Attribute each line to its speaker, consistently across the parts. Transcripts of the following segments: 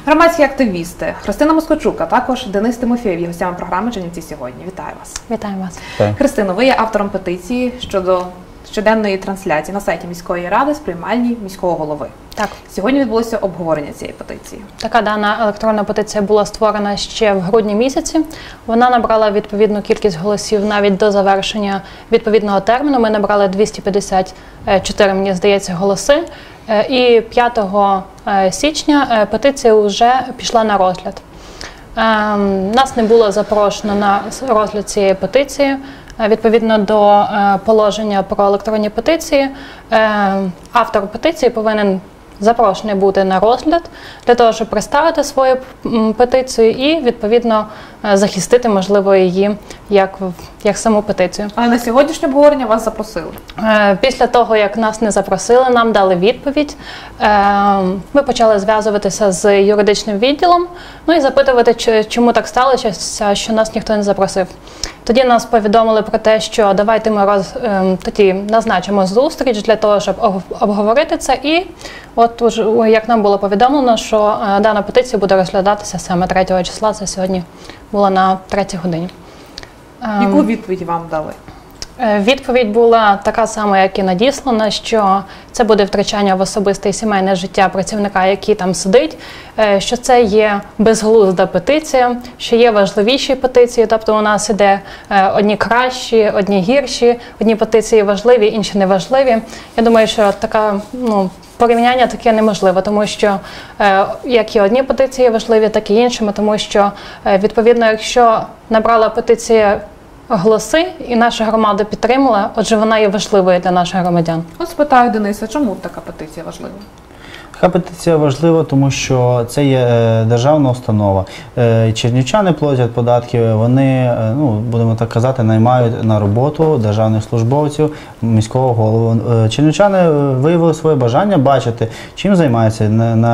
Speaker 1: Громадські активісти Христина Москочук, а також Денис Тимофєєв є гостями програми «Чернівці сьогодні». Вітаю вас.
Speaker 2: Вітаю вас.
Speaker 1: Христино, ви є автором петиції щодо щоденної трансляції на сайті міської ради з приймальні міського голови.
Speaker 2: Так.
Speaker 1: Сьогодні відбулося обговорення цієї петиції.
Speaker 2: Така дана електронна петиція була створена ще в грудні місяці. Вона набрала відповідну кількість голосів навіть до завершення відповідного терміну. Ми набрали 254, мені здається, голоси. І 5 січня петиція вже пішла на розгляд. Нас не було запрошено на розгляд цієї петиції. Відповідно до положення про електронні петиції, автор петиції повинен запрошений бути на розгляд для того, щоб представити свою петицію і, відповідно, захистити, можливо, її як саму петицію.
Speaker 1: Але на сьогоднішнє обговорення вас запросили?
Speaker 2: Після того, як нас не запросили, нам дали відповідь. Ми почали зв'язуватися з юридичним відділом, ну і запитувати, чому так сталося, що нас ніхто не запросив. Тоді нас повідомили про те, що давайте ми тоді назначимо зустріч для того, щоб обговорити це. І от як нам було повідомлено, що дана петиція буде розглядатися саме 3 числа, це сьогодні було на 3-й годині.
Speaker 1: Яку відповідь вам дали?
Speaker 2: Відповідь була така сама, як і надіслана, що це буде втручання в особисте і сімейне життя працівника, який там сидить, що це є безглузда петиція, що є важливіші петиції, тобто у нас іде одні кращі, одні гірші, одні петиції важливі, інші неважливі. Я думаю, що така, порівняння таке неможливо, тому що як і одні петиції важливі, так і іншими, тому що, відповідно, якщо набрала петиція голоси і наша громада підтримала, отже, вона є важливою для наших громадян.
Speaker 1: От спитаю Дениса, чому така петиція важлива?
Speaker 3: Така петиція важлива, тому що це є державна установа. Чернівчани платять податки, вони, будемо так казати, наймають на роботу державних службовців, міського голову. Чернівчани виявили своє бажання бачити, чим займається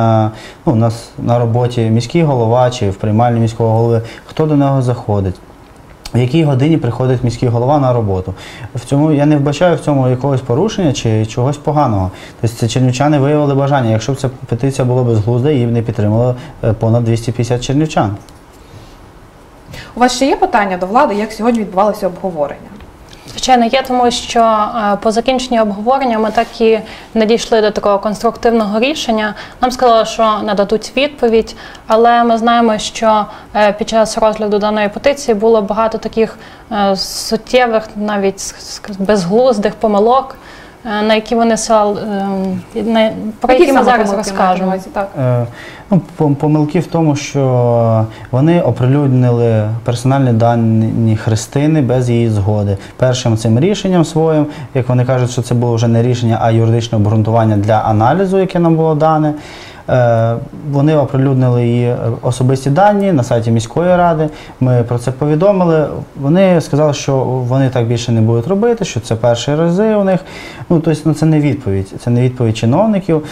Speaker 3: на роботі міський голова чи в приймальні міського голови, хто до нього заходить. В якій годині приходить міський голова на роботу. Я не вбачаю в цьому якогось порушення чи чогось поганого. Тобто це чернівчани виявили бажання. Якщо б ця петиція була безглузда, її б не підтримало понад 250 чернівчан.
Speaker 1: У вас ще є питання до влади, як сьогодні відбувалося обговорення?
Speaker 2: Звичайно, є, тому що по закінченню обговорення ми так і не дійшли до такого конструктивного рішення. Нам сказали, що нададуть відповідь, але ми знаємо, що під час розгляду даної петиції було багато таких суттєвих, навіть безглуздих помилок, на які вони про які ми зараз розкажемо.
Speaker 3: Помилки в тому, що вони оприлюднили персональні дані Христини без її згоди. Першим цим рішенням своїм, як вони кажуть, що це було вже не рішення, а юридичне обґрунтування для аналізу, яке нам було дане, вони оприлюднили її особисті дані на сайті міської ради, ми про це повідомили, вони сказали, що вони так більше не будуть робити, що це перші рази у них, тобто це не відповідь чиновників,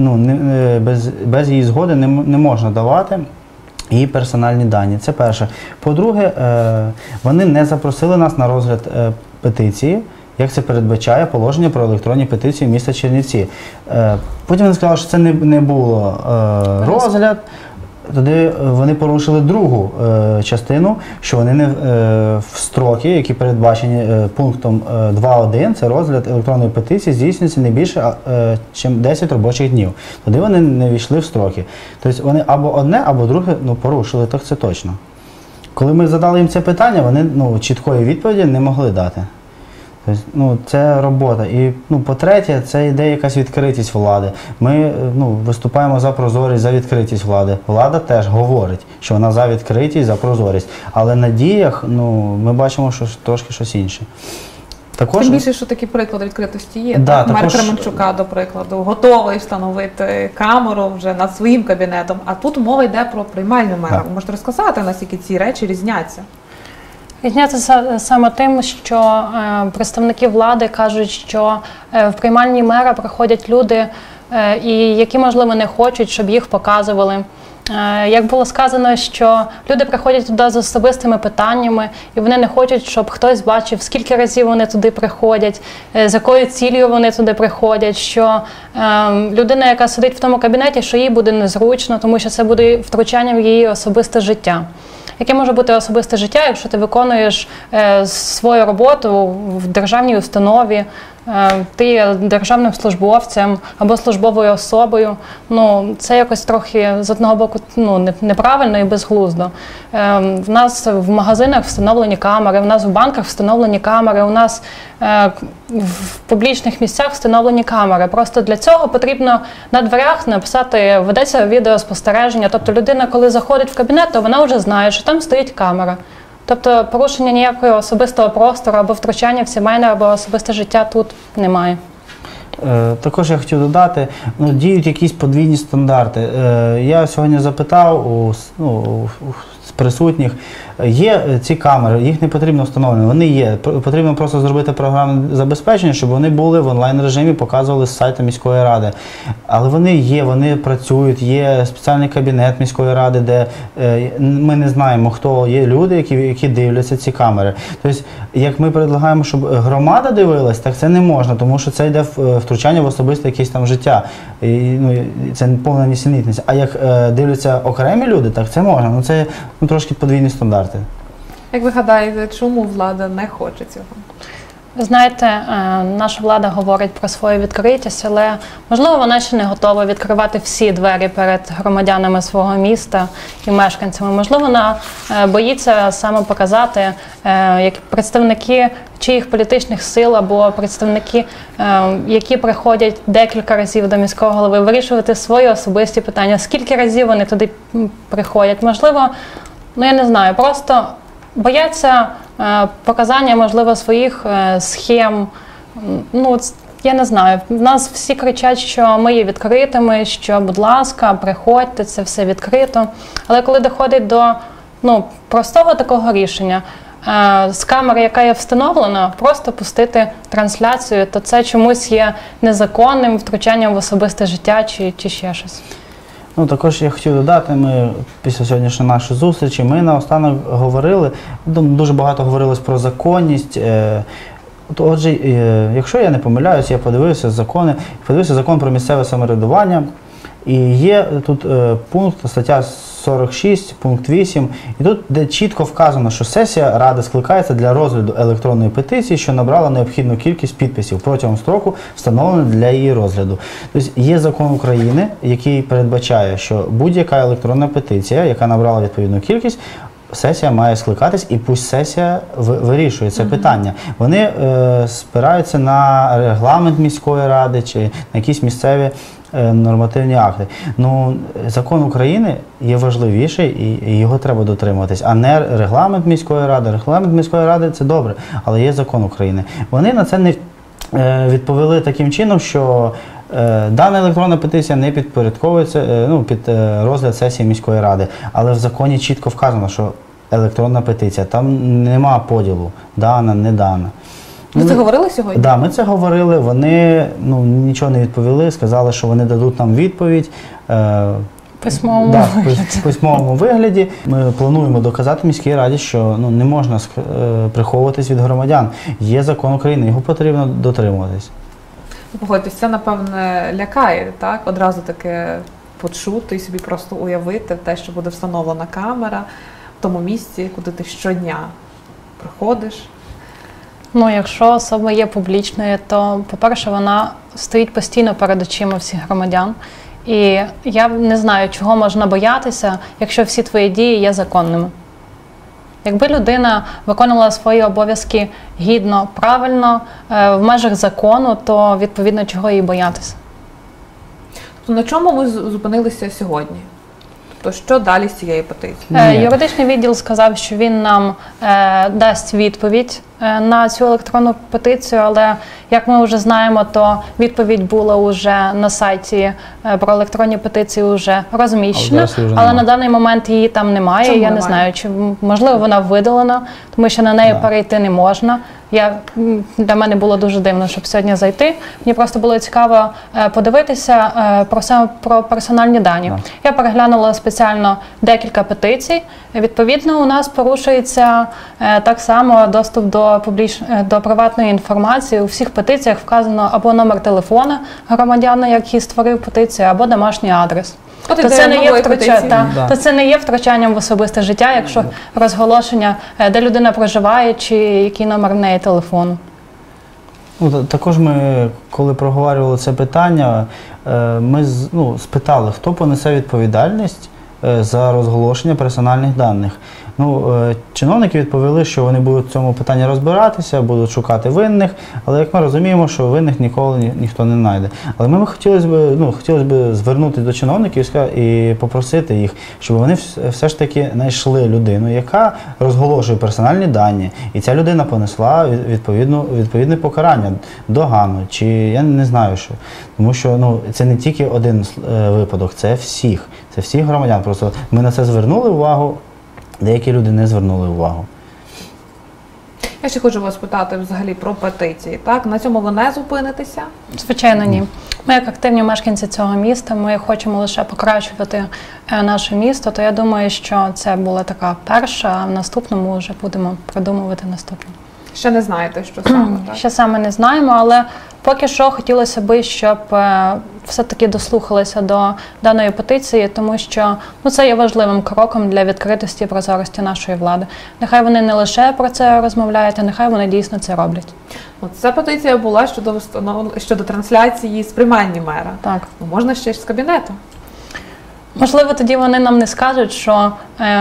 Speaker 3: без її згоди не можна давати її персональні дані, це перше. По-друге, вони не запросили нас на розгляд петиції, як це передбачає положення про електронні петиції міста Чернівці. Потім вони сказали, що це не було розгляд. Тоді вони порушили другу частину, що вони не в строки, які передбачені пунктом 2.1, це розгляд електронної петиції, здійснюється не більше, ніж 10 робочих днів. Тоді вони не війшли в строки. Тобто вони або одне, або друге порушили, так це точно. Коли ми задали їм це питання, вони чіткої відповіді не могли дати. Тобто, це робота. І, по-третє, це йде якась відкритість влади. Ми виступаємо за прозорість, за відкритість влади. Влада теж говорить, що вона за відкритість, за прозорість. Але на діях ми бачимо, що трошки щось інше.
Speaker 1: Тим більше, що такі приклади відкритості є. Мер Кременчука, до прикладу, готовий встановити камеру вже над своїм кабінетом. А тут мова йде про приймальню мера. Ви можете розказати, наскільки ці речі різняться?
Speaker 2: Різняться саме тим, що представники влади кажуть, що в приймальні мера приходять люди і які, можливо, не хочуть, щоб їх показували. Як було сказано, що люди приходять туди з особистими питаннями, і вони не хочуть, щоб хтось бачив, скільки разів вони туди приходять, з якою цілею вони туди приходять, що людина, яка сидить в тому кабінеті, що їй буде незручно, тому що це буде втручанням в її особисте життя. Яке може бути особисте життя, якщо ти виконуєш свою роботу в державній установі, ти є державним службовцем або службовою особою. Ну, це якось трохи, з одного боку, неправильно і безглуздо. В нас в магазинах встановлені камери, в нас в банках встановлені камери, у нас в публічних місцях встановлені камери. Просто для цього потрібно на дверях написати «ведеться відеоспостереження». Тобто людина, коли заходить в кабінет, то вона вже знає, що там стоїть камера. Тобто порушення ніякого особистого простору або втручання в сімейне або особисте життя тут немає.
Speaker 3: Також я хотів додати, діють якісь подвійні стандарти. Я сьогодні запитав у присутніх, є ці камери, їх не потрібно встановлювати, вони є. Потрібно просто зробити програмне забезпечення, щоб вони були в онлайн-режимі, показували з сайту міської ради. Але вони є, вони працюють, є спеціальний кабінет міської ради, де ми не знаємо, хто є люди, які дивляться ці камери. Тобто, як ми предлагаємо, щоб громада дивилась, так це не можна, тому що це йде втручання в особисте якесь там життя. І, це повна нісенітність. А як дивляться окремі люди, так це можна. Це трошки подвійні стандарти.
Speaker 1: Як ви гадаєте, чому влада не хоче цього?
Speaker 2: Ви знаєте, наша влада говорить про свою відкритість, але, можливо, вона ще не готова відкривати всі двері перед громадянами свого міста і мешканцями. Можливо, вона боїться саме показати, як представники чиїх політичних сил або представники, які приходять декілька разів до міського голови, вирішувати свої особисті питання. Скільки разів вони туди приходять? Можливо, я не знаю, просто бояться показання, можливо, своїх схем. Я не знаю. В нас всі кричать, що ми є відкритими, що, будь ласка, приходьте, це все відкрито. Але коли доходить до простого такого рішення, з камери, яка є встановлена, просто пустити трансляцію, то це чомусь є незаконним втручанням в особисте життя чи ще щось.
Speaker 3: Також я хотів додати, ми після сьогоднішньої нашої зустрічі, ми наостанок говорили, дуже багато говорилось про законність. Отже, якщо я не помиляюсь, я подивився закон про місцеве самоврядування, і є тут пункт, стаття 46, пункт 8, і тут де чітко вказано, що сесія Ради скликається для розгляду електронної петиції, що набрала необхідну кількість підписів протягом строку, встановленого для її розгляду. Тобто є закон України, який передбачає, що будь-яка електронна петиція, яка набрала відповідну кількість, сесія має скликатись, і пусть сесія вирішує це питання. Вони спираються на регламент міської ради чи на якісь місцеві нормативні акти. Закон України є важливіший і його треба дотримуватись, а не регламент міської ради. Регламент міської ради – це добре, але є закон України. Вони на це не відповіли таким чином, що дана електронна петиція не підпорядковується під розгляд сесії міської ради, але в законі чітко вказано, що електронна петиція, там нема поділу, дана, не дана.
Speaker 1: Ви це говорили сьогодні?
Speaker 3: Так, ми це говорили, вони нічого не відповіли, сказали, що вони дадуть нам відповідь.
Speaker 2: В
Speaker 3: письмовому вигляді. Ми плануємо доказати міській раді, що не можна приховуватись від громадян. Є закон України, його потрібно дотримуватись.
Speaker 1: Погодьтесь, це, напевне, лякає, так? Одразу таке почути і собі просто уявити те, що буде встановлена камера в тому місці, куди ти щодня приходиш.
Speaker 2: Якщо особа є публічною, то, по-перше, вона стоїть постійно перед очима всіх громадян. І я не знаю, чого можна боятися, якщо всі твої дії є законними. Якби людина виконувала свої обов'язки гідно, правильно, в межах закону, то, відповідно, чого їй боятися?
Speaker 1: Тобто на чому ми зупинилися сьогодні? Тобто що далі з цією петицією?
Speaker 2: Юридичний відділ сказав, що він нам дасть відповідь на цю електронну петицію, але, як ми вже знаємо, то відповідь була вже на сайті про електронні петиції вже розміщена, але на даний момент її там немає.
Speaker 1: Чому
Speaker 2: я
Speaker 1: немає?
Speaker 2: Не знаю, чи можливо вона видалена, тому що на неї перейти не можна. Для мене було дуже дивно, щоб сьогодні зайти. Мені просто було цікаво подивитися про персональні дані. Я переглянула спеціально декілька петицій. Відповідно, у нас порушується так само доступ до приватної інформації. У всіх петиціях вказано або номер телефона громадянина, який створив петицію, або домашній адрес. То це не є втручанням в особисте життя, якщо розголошення, де людина проживає, чи який номер в неї телефону.
Speaker 3: Також ми, коли проговорювали це питання, ми спитали, хто понесе відповідальність за розголошення персональних даних. Чиновники відповіли, що вони будуть в цьому питанні розбиратися, будуть шукати винних, але як ми розуміємо, що винних ніколи ніхто не знайде. Але ми хотілося б звернутися до чиновників і попросити їх, щоб вони все ж таки знайшли людину, яка розголошує персональні дані, і ця людина понесла відповідне покарання, догану, чи я не знаю що. Тому що це не тільки один випадок, це всіх громадян. Просто ми на це звернули увагу. Деякі люди не звернули увагу.
Speaker 1: Я ще хочу вас питати взагалі про петиції. Так? На цьому ви не зупинитеся?
Speaker 2: Звичайно, ні. Ми, як активні мешканці цього міста, ми хочемо лише покращувати наше місто, то я думаю, що це була така перша, а в наступному вже будемо продумувати наступне.
Speaker 1: Ще не знаєте, що саме, так?
Speaker 2: Ще саме не знаємо, але поки що хотілося б, щоб все-таки дослухалися до даної петиції, тому що це є важливим кроком для відкритості і прозорості нашої влади. Нехай вони не лише про це розмовляють, а нехай вони дійсно це роблять.
Speaker 1: Ця петиція була щодо трансляції з приймальні мера.
Speaker 2: Так.
Speaker 1: Можна ще ж з кабінету?
Speaker 2: Можливо, тоді вони нам не скажуть, що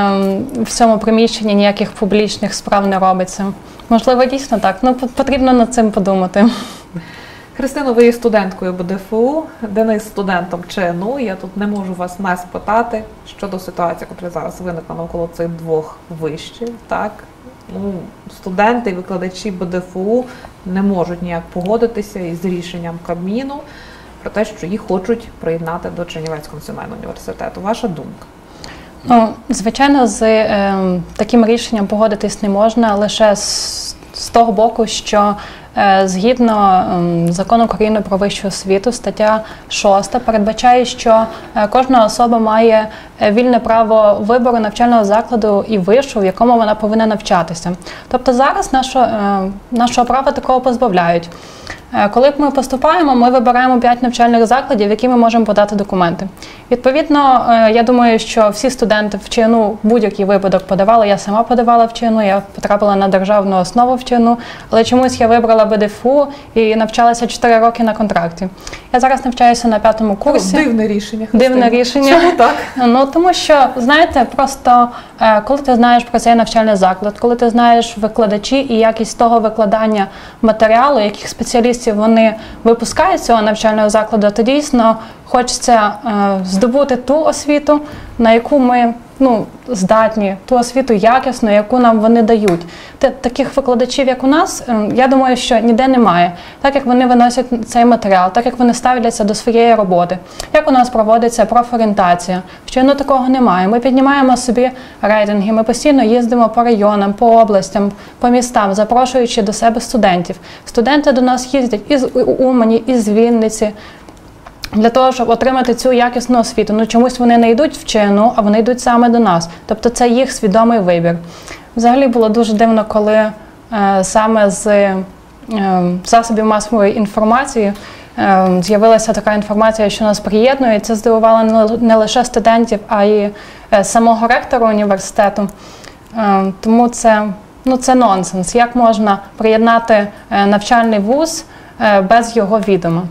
Speaker 2: в цьому приміщенні ніяких публічних справ не робиться. Можливо, дійсно так. Потрібно над цим подумати.
Speaker 1: Христино, ви є студенткою БДФУ, Денис студентом ЧНУ. Я тут не можу вас не спитати щодо ситуації, яка зараз виникла навколо цих двох вишів. Так? Студенти і викладачі БДФУ не можуть ніяк погодитися із рішенням Кабміну про те, що їх хочуть приєднати до Чернівецького національного університету. Ваша думка?
Speaker 2: Звичайно, з таким рішенням погодитись не можна, лише з того боку, що згідно Закону України про вищу освіту, стаття 6 передбачає, що кожна особа має вільне право вибору навчального закладу і вишу, в якому вона повинна навчатися. Тобто зараз нашого права такого позбавляють. Коли ми поступаємо, ми вибираємо 5 навчальних закладів, в які ми можемо подати документи. Відповідно, я думаю, що всі студенти в ЧНУ будь-який випадок подавали. Я сама подавала в ЧНУ, я потрапила на державну основу в ЧНУ, але чомусь я вибрала БДФУ і навчалася 4 роки на контракті. Я зараз навчаюся на 5-му курсі.
Speaker 1: Дивне рішення.
Speaker 2: Дивне рішення.
Speaker 1: Чому так?
Speaker 2: Тому що, знаєте, просто коли ти знаєш про цей навчальний заклад, коли ти знаєш викладачі і якість того викладання матеріалу, яких спеціалістів вони випускають з цього навчального закладу, то дійсно хочеться здобути ту освіту, на яку ми здатні, ту освіту якісну, яку нам вони дають. Таких викладачів, як у нас, я думаю, що ніде немає. Так як вони виносять цей матеріал, так як вони ставляться до своєї роботи, як у нас проводиться профорієнтація. В ЧНУ такого немає. Ми піднімаємо собі рейтинги, ми постійно їздимо по районам, по областям, по містам, запрошуючи до себе студентів. Студенти до нас їздять із Умані, із Вінниці, для того, щоб отримати цю якісну освіту. Чомусь вони не йдуть в ЧНУ, а вони йдуть саме до нас. Тобто це їх свідомий вибір. Взагалі було дуже дивно, коли саме з засобів масової інформації з'явилася така інформація, що нас приєднує. Це здивувало не лише студентів, а й самого ректора університету. Тому це нонсенс. Як можна приєднати навчальний вуз без його відома?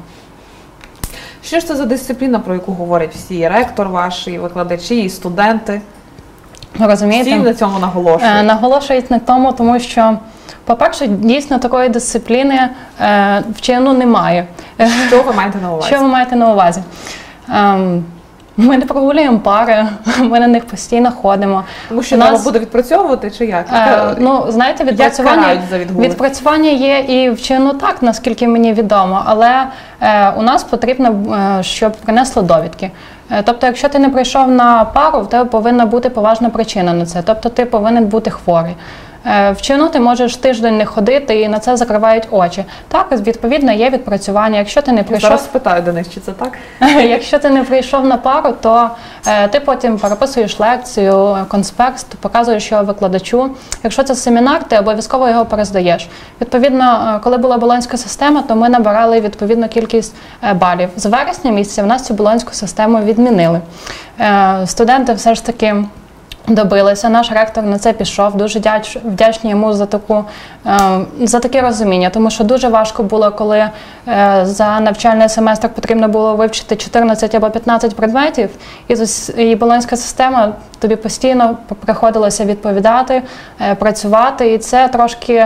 Speaker 1: Що ж це за дисципліна, про яку говорять всі? І ректор ваш, і викладачі, і студенти?
Speaker 2: Розумієте?
Speaker 1: Всі на цьому наголошують.
Speaker 2: Наголошують на тому що, по-перше, дійсно такої дисципліни в ЧНУ немає.
Speaker 1: Що ви маєте на увазі?
Speaker 2: Що ви маєте на увазі? Ми не прогулюємо пари, ми на них постійно ходимо.
Speaker 1: Тому що треба буде відпрацьовувати, чи як?
Speaker 2: Ну, знаєте, відпрацювання є і в чину так, наскільки мені відомо, але у нас потрібно, щоб принесли довідки. Тобто, якщо ти не прийшов на пару, в тебе повинна бути поважна причина на це. Тобто, ти повинен бути хворий. В чину ти можеш тиждень не ходити і на це закривають очі. Так, відповідно, є відпрацювання. Якщо ти не прийшов...
Speaker 1: Зараз спитаю, Денис, чи це так?
Speaker 2: Якщо ти не прийшов на пару, то ти потім переписуєш лекцію, конспект, показуєш його викладачу. Якщо це семінар, ти обов'язково його перездаєш. Відповідно, коли була болонська система, то ми набирали відповідну кількість балів. З вересня місяця в нас цю болонську систему відмінили. Студенти все ж таки добилися. Наш ректор на це пішов. Дуже вдячні йому за таке розуміння, тому що дуже важко було, коли за навчальний семестр потрібно було вивчити 14 або 15 предметів, і болонська система тобі постійно приходилося відповідати, працювати, і це трошки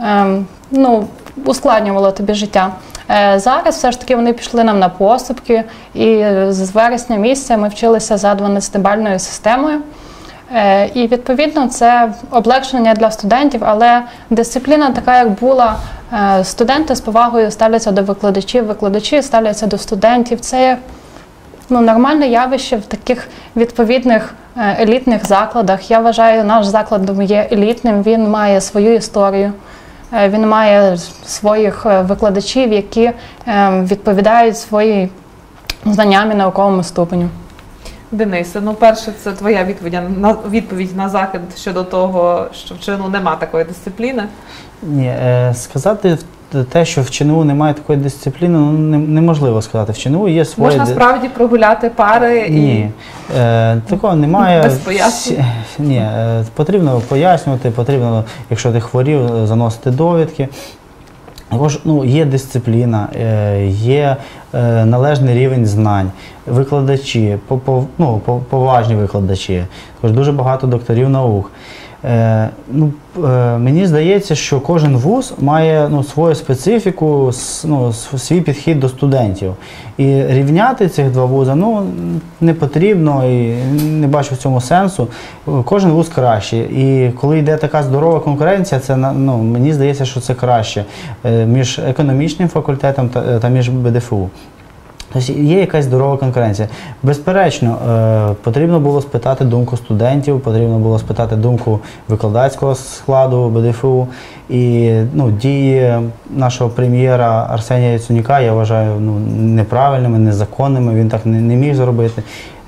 Speaker 2: ускладнювало тобі життя. Зараз все ж таки вони пішли нам на поступки, і з вересня місяця ми вчилися за 12-бальною системою. І, відповідно, це облегшення для студентів, але дисципліна така, як була. Студенти з повагою ставляться до викладачів, викладачі ставляться до студентів. Це нормальне явище в таких відповідних елітних закладах. Я вважаю, наш заклад є елітним, він має свою історію, він має своїх викладачів, які відповідають своїм знанням і науковому ступеню.
Speaker 1: Денисе, перше, це твоя відповідь на закид щодо того, що в ЧНУ нема такої дисципліни.
Speaker 3: Ні, сказати те, що в ЧНУ немає такої дисципліни, неможливо сказати. В ЧНУ є свої...
Speaker 1: Можна справді прогуляти пари і...
Speaker 3: Ні, такого немає.
Speaker 1: Без пояснень?
Speaker 3: Ні, потрібно пояснювати, потрібно, якщо ти хворів, заносити довідки. Також є дисципліна, є належний рівень знань, викладачі, поважні викладачі, також дуже багато докторів наук. Мені здається, що кожен вуз має свою специфіку, свій підхід до студентів. І рівняти цих два вузи не потрібно і не бачу в цьому сенсу. Кожен вуз краще. І коли йде така здорова конкуренція, це, мені здається, що це краще між економічним факультетом та між БДФУ. Тобто є якась здорова конкуренція. Безперечно, потрібно було спитати думку студентів, потрібно було спитати думку викладацького складу БДФУ. І дії нашого прем'єра Арсенія Яценюка я вважаю неправильними, незаконними, він так не міг зробити.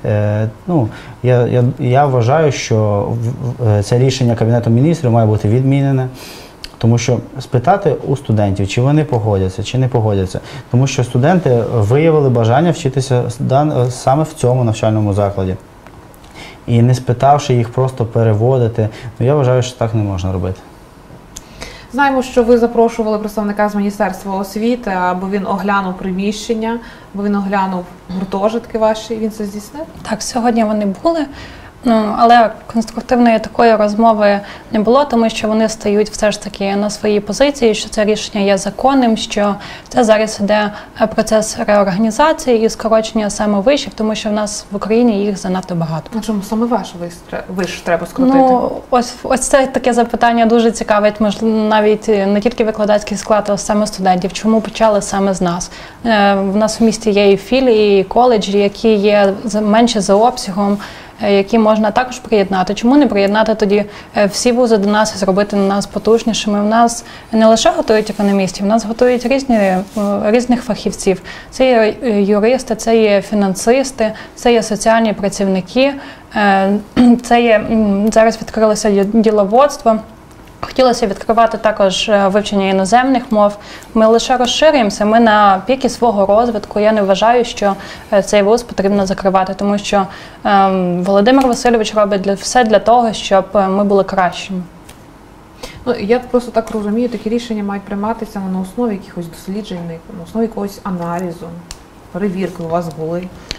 Speaker 3: Я вважаю, що це рішення Кабінету міністрів має бути відмінене. Тому що спитати у студентів, чи вони погодяться, чи не погодяться. Тому що студенти виявили бажання вчитися саме в цьому навчальному закладі. І не спитавши їх просто переводити, я вважаю, що так не можна робити.
Speaker 1: Знаємо, що ви запрошували представника з Міністерства освіти, аби він оглянув приміщення, аби він оглянув гуртожитки ваші. Він це здійснив?
Speaker 2: Так, сьогодні вони були. Але конструктивної такої розмови не було, тому що вони стають все ж таки на своїй позиції, що це рішення є законним, що це зараз іде процес реорганізації і скорочення саме вишів, тому що в нас в Україні їх занадто багато.
Speaker 1: А чому саме ваш виш треба скоротити?
Speaker 2: Ось це таке запитання дуже цікавить, навіть не тільки викладацький склад, а саме студентів. Чому почали саме з нас? В нас в місті є і філії, і коледжі, які є менше за обсягом, які можна також приєднати. Чому не приєднати тоді всі вузи до нас і зробити нас потужнішими? У нас не лише готують економістів, у нас готують різних фахівців. Це є юристи, це є фінансисти, це є соціальні працівники, це є, зараз відкрилося діловодство. Хотілося відкривати також вивчення іноземних мов. Ми лише розширюємося, ми на піки свого розвитку. Я не вважаю, що цей вуз потрібно закривати, тому що Володимир Васильович робить все для того, щоб ми були кращими.
Speaker 1: Я просто так розумію, такі рішення мають прийматися на основі якихось досліджень, на основі якогось аналізу, перевірки у вас були.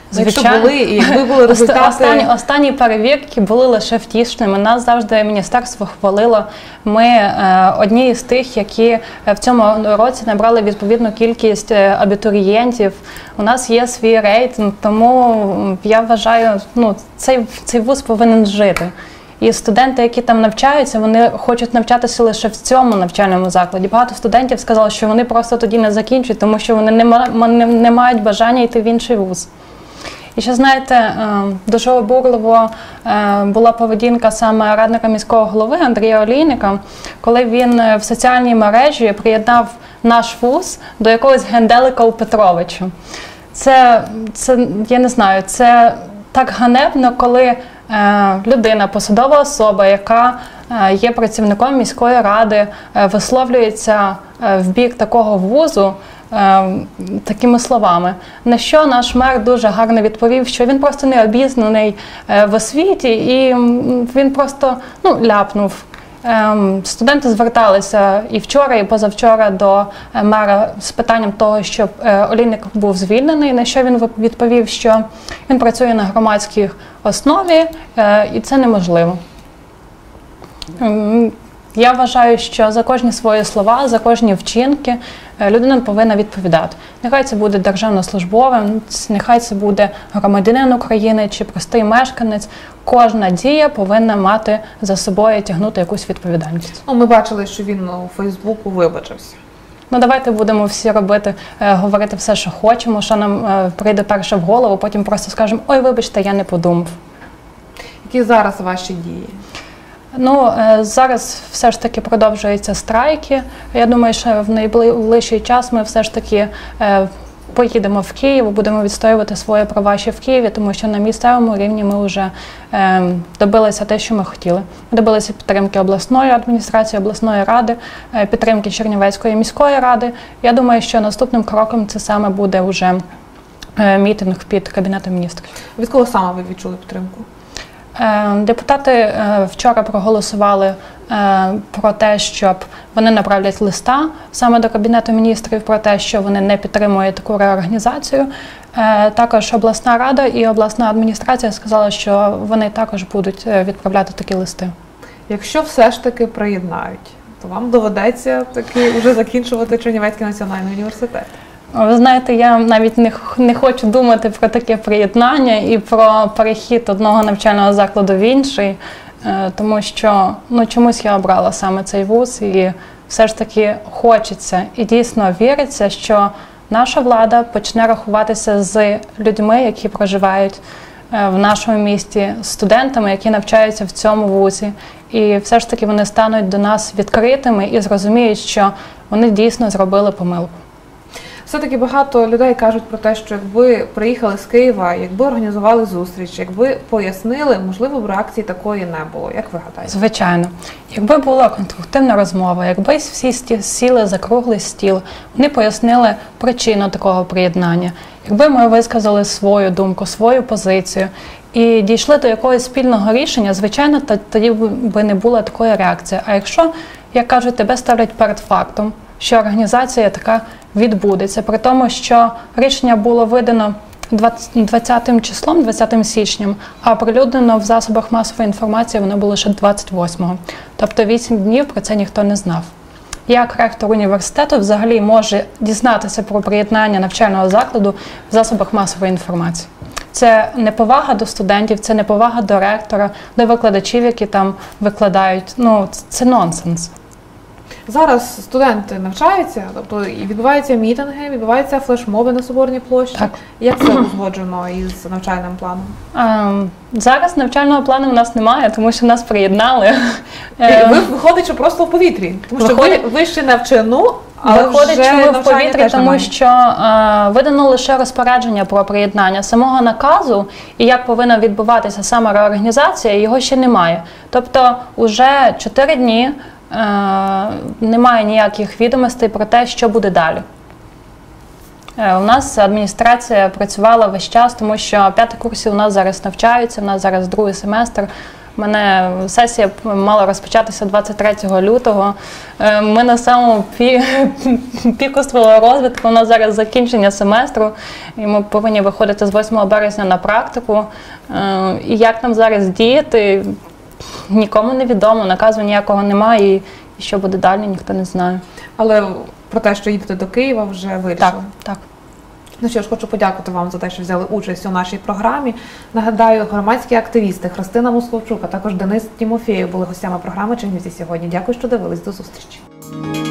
Speaker 1: Звичайно. Якщо були, і якби були результати...
Speaker 2: Останні перевірки були лише втішними. Нас завжди міністерство хвалило. Ми одні з тих, які в цьому році набрали відповідну кількість абітурієнтів. У нас є свій рейтинг, тому я вважаю, цей вуз повинен жити. І студенти, які там навчаються, вони хочуть навчатися лише в цьому навчальному закладі. Багато студентів сказали, що вони просто тоді не закінчують, тому що вони не мають бажання йти в інший вуз. І ще, знаєте, дуже обурливо була поведінка саме радника міського голови Андрія Олійника, коли він в соціальній мережі приєднав наш вуз до якогось Генделика у Петровичу. Це, я не знаю, це так ганебно, коли людина, посадова особа, яка є працівником міської ради, висловлюється в бік такого вузу такими словами. На що наш мер дуже гарно відповів, що він просто не обізнаний в освіті і він просто ляпнув. Студенти зверталися і вчора, і позавчора до мера з питанням того, щоб Олійник був звільнений, на що він відповів, що він працює на громадській основі і це неможливо. Я вважаю, що за кожні свої слова, за кожні вчинки людина повинна відповідати. Нехай це буде державнослужбовець, нехай це буде громадянин України чи простий мешканець. Кожна дія повинна мати за собою тягнути якусь відповідальність.
Speaker 1: Ми бачили, що він у Фейсбуку вибачився.
Speaker 2: Давайте будемо всі говорити все, що хочемо, що нам прийде перше в голову, потім просто скажемо: ой, вибачте, я не подумав.
Speaker 1: Які зараз ваші дії?
Speaker 2: Зараз все ж таки продовжуються страйки. Я думаю, що в найближчий час ми все ж таки поїдемо в Київ, будемо відстоювати свої права ще в Києві, тому що на місцевому рівні ми вже добилися те, що ми хотіли. Ми добилися підтримки обласної адміністрації, обласної ради, підтримки Чернівецької міської ради. Я думаю, що наступним кроком це саме буде вже мітинг під Кабінетом міністрів.
Speaker 1: Від кого саме ви відчули підтримку?
Speaker 2: Депутати вчора проголосували про те, щоб вони направлять листа саме до Кабінету міністрів про те, що вони не підтримують таку реорганізацію. Також обласна рада і обласна адміністрація сказали, що вони також будуть відправляти такі листи.
Speaker 1: Якщо все ж таки приєднають, то вам доведеться таки вже закінчувати Чернівецький національний університет.
Speaker 2: Ви знаєте, я навіть не хочу думати про таке приєднання і про перехід одного навчального закладу в інший, тому що чомусь я обрала саме цей вуз і все ж таки хочеться і дійсно віриться, що наша влада почне рахуватися з людьми, які проживають в нашому місті, з студентами, які навчаються в цьому вузі. І все ж таки вони стануть до нас відкритими і зрозуміють, що вони дійсно зробили помилку.
Speaker 1: Все-таки багато людей кажуть про те, що якби приїхали з Києва, якби організували зустріч, якби пояснили, можливо, б реакції такої не було. Як ви гадаєте?
Speaker 2: Звичайно. Якби була конструктивна розмова, якби всі сіли за круглий стіл, вони пояснили причину такого приєднання, якби ми висказали свою думку, свою позицію і дійшли до якогось спільного рішення, звичайно, тоді би не було такої реакції. А якщо, як кажуть, тебе ставлять перед фактом, що організація така відбудеться, при тому, що рішення було видано 20 числом, 20 січням, а оприлюднено в засобах масової інформації воно було лише 28-го. Тобто 8 днів про це ніхто не знав. Як ректор університету взагалі може дізнатися про приєднання навчального закладу в засобах масової інформації? Це неповага до студентів, це неповага до ректора, до викладачів, які там викладають. Це нонсенс.
Speaker 1: Зараз студенти навчаються, тобто відбуваються мітинги, відбуваються флешмоби на Соборній площі.
Speaker 2: Так.
Speaker 1: Як це узгоджено із навчальним планом?
Speaker 2: Зараз навчального плану в нас немає, тому що нас приєднали.
Speaker 1: Виходить, що просто в повітрі, тому що ви ще не вчену, але
Speaker 2: виходить,
Speaker 1: вже
Speaker 2: що ми в повітрі, тому
Speaker 1: немає.
Speaker 2: що видано лише розпорядження про приєднання. Самого наказу і як повинна відбуватися сама реорганізація, його ще немає. Тобто уже 4 дні немає ніяких відомостей про те, що буде далі. У нас адміністрація працювала весь час, тому що 5 курсів у нас зараз навчаються, у нас зараз 2-й семестр. Мене сесія мала розпочатися 23 лютого. Ми на самому піку свого розвитку, у нас зараз закінчення семестру, і ми повинні виходити з 8 березня на практику. І як нам зараз діяти, нікому не відомо, наказу ніякого немає, і що буде далі, ніхто не знає.
Speaker 1: Але про те, що їдете до Києва, вже вирішили?
Speaker 2: Так, так.
Speaker 1: Ну що ж, хочу подякувати вам за те, що взяли участь у нашій програмі. Нагадаю, громадські активісти Христина Московчук, а також Денис Тімофєєв були гостями програми «Чернівці сьогодні». Дякую, що дивились. До зустрічі.